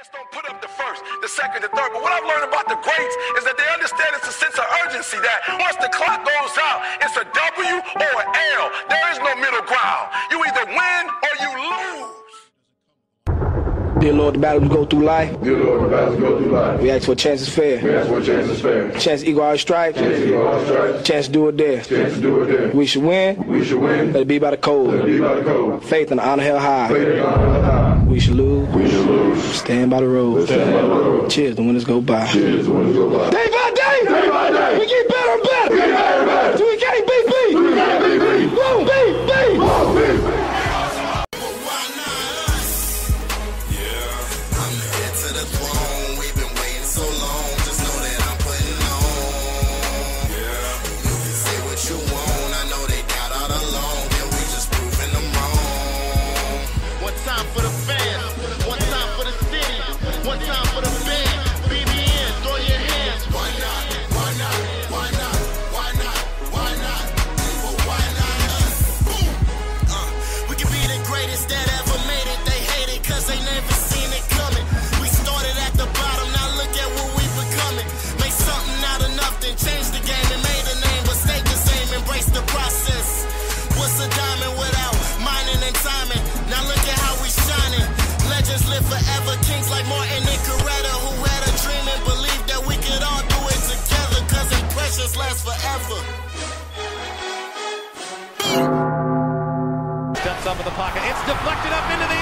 don't put up the first, the second, the third. But what I've learned about the greats is that they understand it's a sense of urgency that once the clock goes out, it's a W or an L. There is no middle ground. You either win or you lose. Dear Lord, the battles we go through life. Dear Lord, the battles we go through life. We ask for a chance is fair. We ask for a chance is fair. Chance to equal our stripes. Chance to equal our stripes. Chance to do it there. Chance to do it there. We should win. We should win. Let it be by the code. Let it be by the code. Faith and honor held high. Faith and honor held high. We should lose. We should lose. Stand by the road. Stand by the road. Cheers, the winners go by. Cheers, the winners go by. Day by day. Day by day. We get better and better. We get better and better. Till we can't beat beat. Till we can't beat beat. Boom, beat, beat. Boom, beat, beat. Forever, kings like Martin and Coretta, who had a dream and believed that we could all do it together, cause impressions last forever. Steps up in the pocket, it's deflected up into the